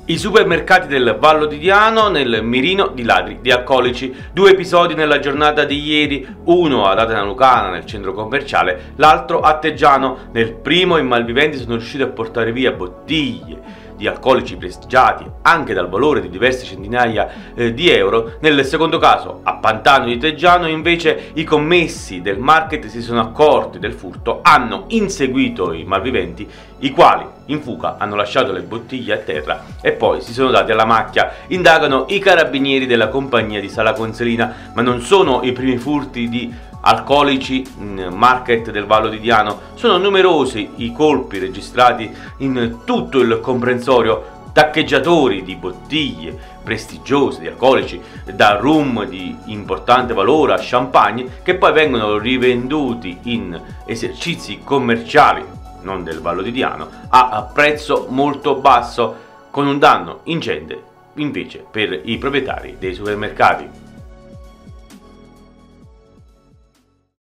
I supermercati del Vallo di Diano nel mirino di ladri di alcolici. 2 episodi nella giornata di ieri, uno ad Adana Lucana nel centro commerciale, l'altro a Teggiano. Nel primo i malviventi sono riusciti a portare via bottiglie di alcolici prestigiati anche dal valore di diverse centinaia di euro. Nel secondo caso, a Pantano di Teggiano, invece i commessi del market si sono accorti del furto, hanno inseguito i malviventi, i quali in fuga hanno lasciato le bottiglie a terra e poi si sono dati alla macchia. Indagano i carabinieri della compagnia di Sala Consilina, ma non sono i primi furti di alcolici in market del Vallo di Diano. Sono numerosi i colpi registrati in tutto il comprensorio. Taccheggiatori di bottiglie prestigiose di alcolici, da rum di importante valore a champagne, che poi vengono rivenduti in esercizi commerciali non del Vallo di Diano a prezzo molto basso, con un danno ingente invece per i proprietari dei supermercati.